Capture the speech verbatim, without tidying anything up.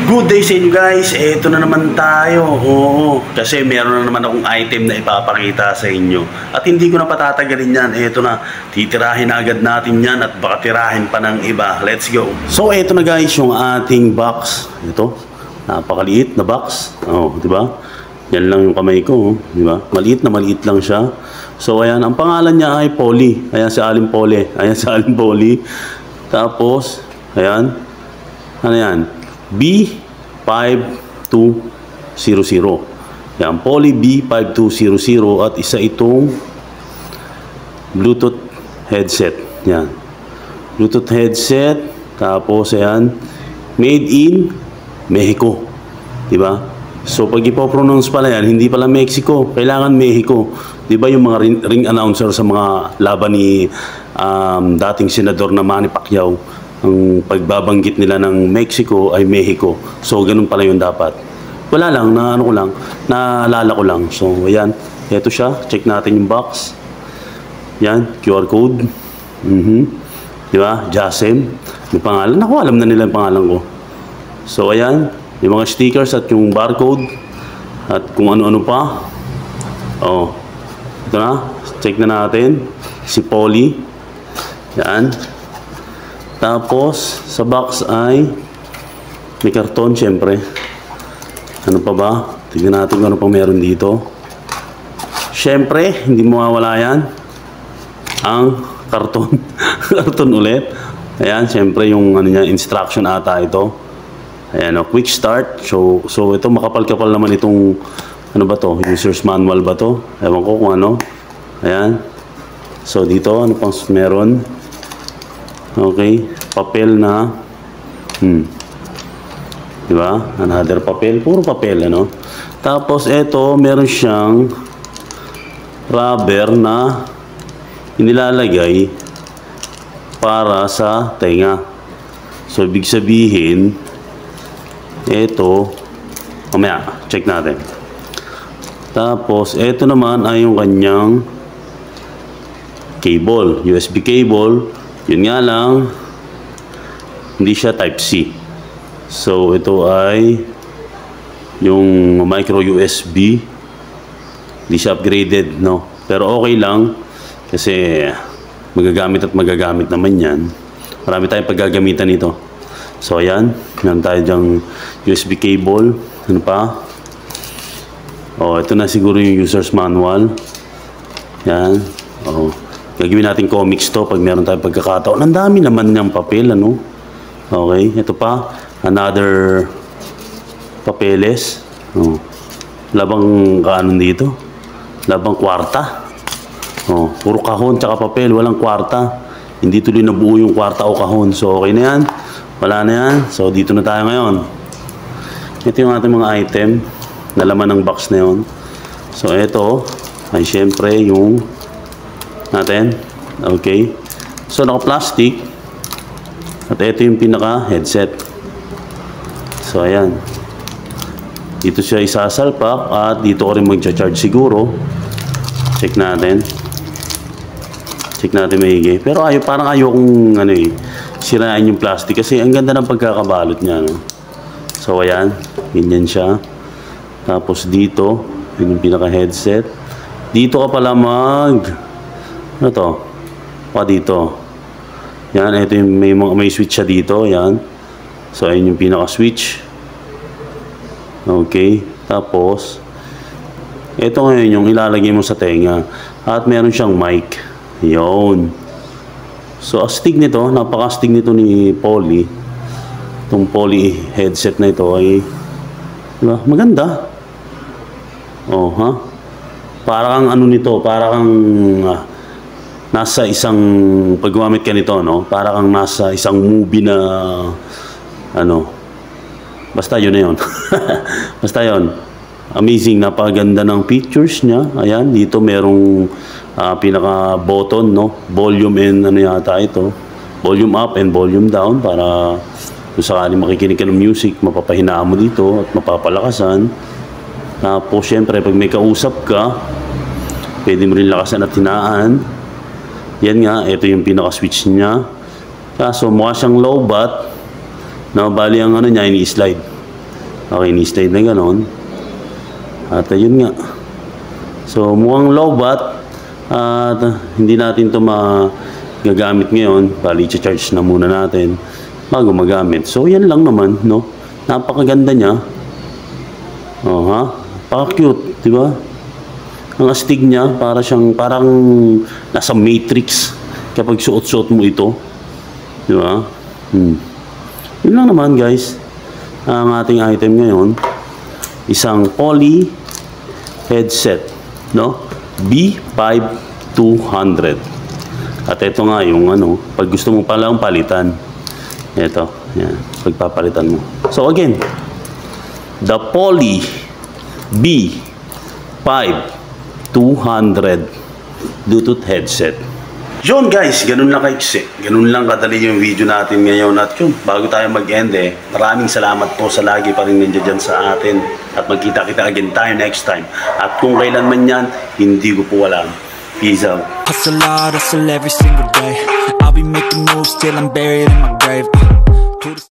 Good day sa inyo guys, eto na naman tayo. Oo, kasi meron na naman akong item na ipapakita sa inyo. At hindi ko na patatagalin yan, eto na. Titirahin na agad natin yan at baka tirahin pa ng iba. Let's go. So eto na guys yung ating box. Ito, napakaliit na box. Oh, di ba? Yan lang yung kamay ko, di ba? Maliit na maliit lang siya. So ayan, ang pangalan niya ay Polly. Ayan si Aling Polly. Ayan si Aling Polly. Tapos, ayan. Ano yan? B five two zero zero. Yan, Polly B five two zero zero at isa itong Bluetooth headset. Yan. Bluetooth headset. Tapos, ayan. Made in Mexico. Diba? So, pag ipopronounce pala yan, hindi pala Mexico. Kailangan Mexico. Diba yung mga ring, ring announcer sa mga laban ni um, dating senador na Manny Pacquiao? Ang pagbabanggit nila ng Mexico ay Mexico. So, ganun pala yun dapat. Wala lang, na ano ko lang, naalala ko lang. So, ayan. Ito siya. Check natin yung box. Yan, Q R code. Mm-hmm. Di ba? Jasem. May pangalan. Ako, alam na nila yung pangalan ko. So, ayan. Yung mga stickers at yung barcode. At kung ano-ano pa. Oh. Ito na. Check na natin. Si Polly. Yan. Tapos, sa box ay may karton, syempre. Ano pa ba? Tignan natin kung ano pa meron dito. Syempre, hindi mawawala yan. Ang karton. Karton ulit. Ayan, syempre yung ano niya, instruction ata ito. Ayan, oh, quick start. So, so ito makapal-kapal naman itong ano ba to? User's manual ba to? Ewan ko kung ano. Ayan. So, dito, ano pang meron? Okay, papel na hmm. Diba? Another papel, puro papel ano. Tapos ito, meron siyang rubber na inilalagay para sa tenga. So, ibig sabihin ito, mamaya, check natin. Tapos, ito naman ay yung kanyang cable, U S B cable. Yun nga lang, hindi siya type C. So, ito ay yung micro U S B. Hindi siya upgraded, no? Pero okay lang kasi magagamit at magagamit naman yan. Marami tayong paggagamitan nito. So, ayan. Meron tayo dyang U S B cable. Ano pa? Oh, ito na siguro yung user's manual. Yan. Oh. Gagawin natin comics to pag meron tayong pagkakataon. Ang dami naman niyang papel, ano? Okay, ito pa. Another papeles. Oh. Labang kaanon dito. Labang kwarta. Oh, puro kahon tsaka papel. Walang kwarta. Hindi tuloy nabuo yung kwarta o kahon. So, okay na yan. Wala na yan. So, dito na tayo ngayon. Ito yung ating mga item na laman ng box na yun. So, ito ay syempre yung natin. Okay. So, naka-plastic. At ito yung pinaka-headset. So, ayan. Dito siya isasalpak at dito ko rin mag-charge siguro. Check natin. Check natin maigi. Pero ayaw, parang ayaw kong ano eh, sirain yung plastic kasi ang ganda ng pagkakabalot niya. No? So, ayan. Ganyan siya. Tapos dito, yun yung pinaka-headset. Dito ka pala mag ano to? Pa dito. Yan, ito yung may, may switch siya dito. Yan. So, ayun yung pinaka-switch. Okay. Tapos, ito ngayon yung ilalagay mo sa tenga. At meron siyang mic. Yun. So, astig nito, napaka-astig nito ni Polly. Itong Polly headset na ito ay, diba? Maganda. Oh, ha? Parang ano nito, parang uh, nasa isang pag gumamit ka nito, no? Para kang nasa isang movie na ano. Basta yun na yun. Basta yun. Amazing, napaganda ng pictures niya. Ayan, dito merong uh, pinaka button, no? Volume and ano yata ito. Volume up and volume down para kung sakaling makikinig ka ng music, mapapahinaan mo dito at mapapalakasan. Tapos syempre pag may kausap ka, pwede mo rin lakasan at hinaan. Yan nga, ito yung pinaka-switch niya. Kaso mukha siyang low bat. Na bali ang ano niya, ini-slide. Okay, knee slide na ganon. At ayun nga. So, mukhang low-bat. At uh, hindi natin ito magagamit ngayon. Bali, charge na muna natin bago magamit. So, yan lang naman, no? Napakaganda niya. Oh, ha? Paka-cute, di ba? Ang astig niya, para siyang, parang nasa Matrix kapag suot-suot mo ito. Di ba? Hmm. Yun lang naman, guys. Ang ating item ngayon, isang Poly headset, no? B five two hundred. At ito nga yung ano, pag gusto mo palang palitan. Ito, yan, pagpapalitan mo. So again, the Poly B five two hundred Bluetooth headset. Yun guys, ganun lang kaiksi. Ganun lang kadali yung video natin ngayon. At yun, bago tayo mag-end eh, maraming salamat po sa lagi pa rin nandiyan dyan sa atin. At magkita-kita again tayo next time. At kung kailan man yan, hindi ko po alam. Peace out. Hustle hard, hustle every single day. I'll be making moves till I'm buried in my grave.